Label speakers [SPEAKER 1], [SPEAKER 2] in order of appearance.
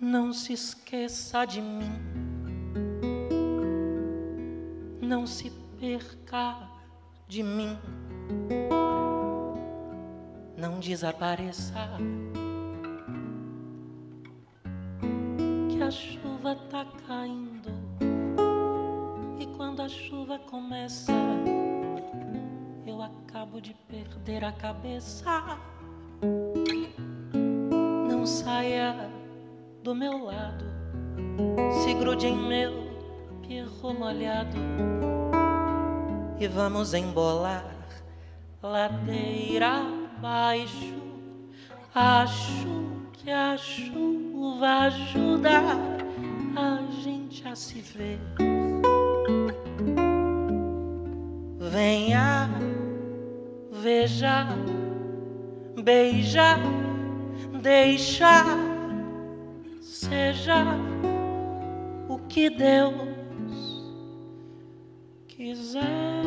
[SPEAKER 1] Não se esqueça de mim, não se perca de mim, não desapareça, que a chuva tá caindo e quando a chuva começa eu acabo de perder a cabeça. Não saia do meu lado, se grude em meu pierrot molhado e vamos embolar ladeira abaixo. Acho que a chuva ajuda a gente a se ver. Venha, veja, beija, deixa, seja o que Deus quiser.